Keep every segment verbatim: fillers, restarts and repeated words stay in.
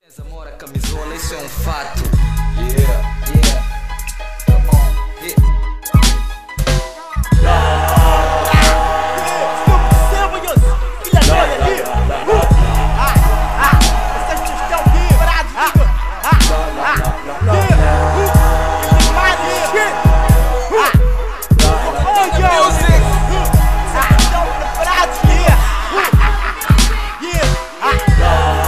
Amor, a camisola, isso é um fato. Yeah, yeah. Come on, yeah. Seriuos, Killah, Loya, here. Ah, ah, vocês estão aqui, parados, digo. Ah, ah, here. Mais here. Ah, oh, yo. Ah, estão preparados, here. Yeah, ah.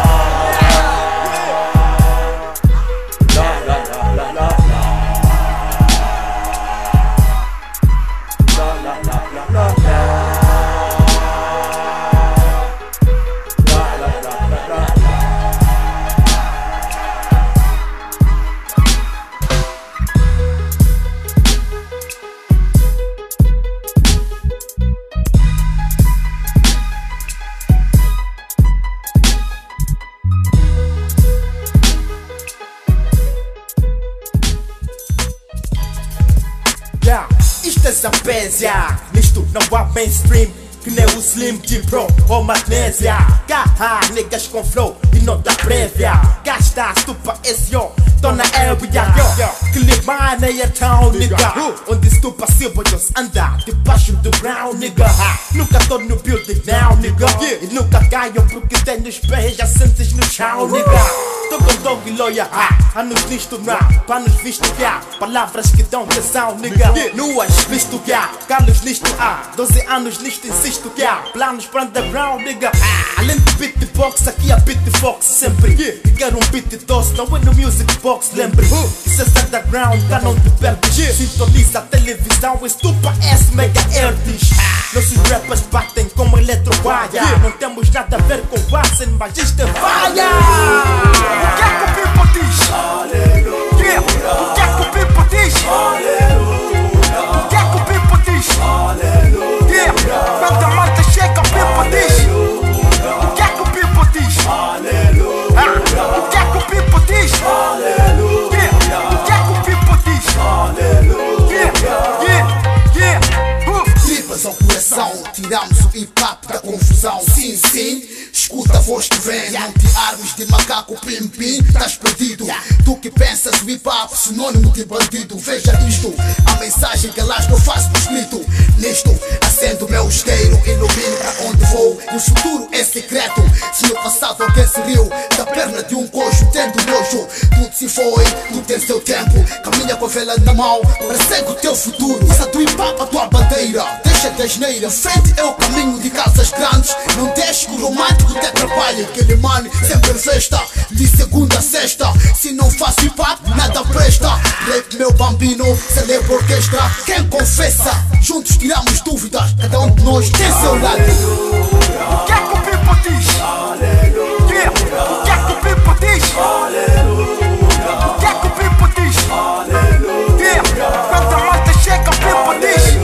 Yeah, isto é Zambésia, nisto não há mainstream, que nem o Slim de Pro ou Magnésia. Gaha, niggas com flow e nota prévia. Gasta, Stupa, esse yo, tô na area, yo. Killah na town, nigga. Onde Stupa, Seriuos anda debaixo do ground, nigga. Nunca tô no building now, nigga. E nunca caio porque tenho os pés já sentes no chão, nigga. Tô com Dog e Loya, anos nisto não, pra nos visto que há palavras que dão tesão, nigga. Nuas, visto que há, Carlos nisto há, doze anos nisto insisto que há planos para underground, nigga. Além de beatbox, aqui há beatbox sempre. E quero um beat doce, não é no music box, lembre. Isso é underground, cá não te perdes. Sintoniza a televisão, Stupa S mega hertz. Nossos rappers batem como eletroguaia. Não temos nada a ver com Watson, mas isto é falha. O que é que o people diz? Aleluia. Yeah. O que é que o people diz? Aleluia. O que é que o people diz? Aleluia. Yeah. Quando a malta chega, o people diz. O que é que o people diz? Aleluia. Ah. O que é que o people diz? Aleluia. Yeah. O que é que o people diz? Aleluia. Yeah. Yeah. Yeah. Uh. Tripas ao coração, tiramos o hip-hop da confusão. Sim, sim, escuta a voz que vem. Não te armes de macaco, pim-pim, estás perdido. Tu que pensas o hip-hop, sinônimo de bandido. Veja isto, a mensagem que lá eu faço por escrito. Nisto, acendo meu isqueiro, ilumino pra onde vou. E o futuro é secreto. Se no passado alguém se riu da perna de um coxo, tendo nojo, tudo se foi, tudo tem seu tempo. Caminha com a vela na mão, persegue o teu futuro. Usa do hip-hop a tua bandeira, deixa de asneira. Frente é o caminho de casas grandes. Não deixe que o romântico te atrapalhe. Aquele mano sempre em festa, de segunda a sexta. Se não faço hip-hop, nada presta. Rape meu bambino, celebra orquestra. Quem confessa, juntos tiramos dúvidas. Cada um de nós tem seu lado. O que é que o people diz? Aleluia. Yeah. O que é que o people diz? Aleluia. O que é que o people diz? Aleluia. Yeah. Quando a malta chega, o people diz.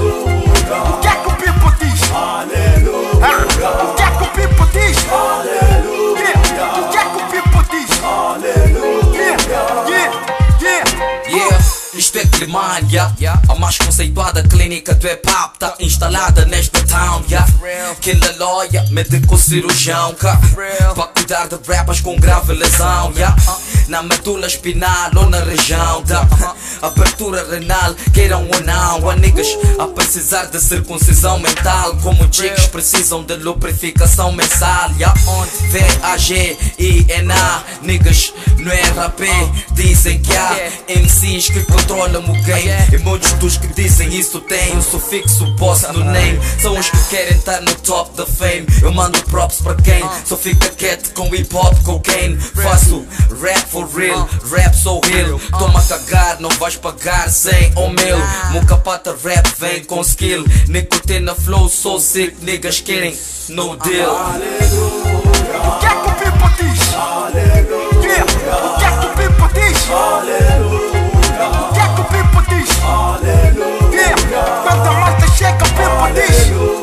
O que é que o people diz? Aleluia. Ah. O que é que o people diz? Aleluia. Yeah. O que é que o people diz? Aleluia. Yeah. Yeah. Yeah. Yeah. Isto é Killah, yeah, yeah. A mais conceituada clínica do hip-hop tá instalada nesta town, yeah. Killah Loya, médico cirurgião, cá, pra cuidar de rappers com grave lesão, yeah. Na medula espinal ou na região da abertura renal, queiram ou não. Há niggas a precisar de circuncisão mental, como chicos precisam de lubrificação mensal, yeah. V A G I N A, niggas no R A P dizem que há M Cs que controlam o game. E muitos dos que dizem isso têm o sufixo boss no name. São os que querem estar no top da fame. Eu mando props para quem só fica quieto com hip hop cocaine. Faço rap for real, rap so real. Toma cagar, não vais pagar cem ou mil. Mucapata rap vem com skill. Nicotina flow so sick, niggas querem no deal. O que é que o people diz? Aleluia. Yeah. O que é que o people diz? Aleluia. O que é que o people diz? Aleluia. Yeah. Quando a malta chega, o people diz.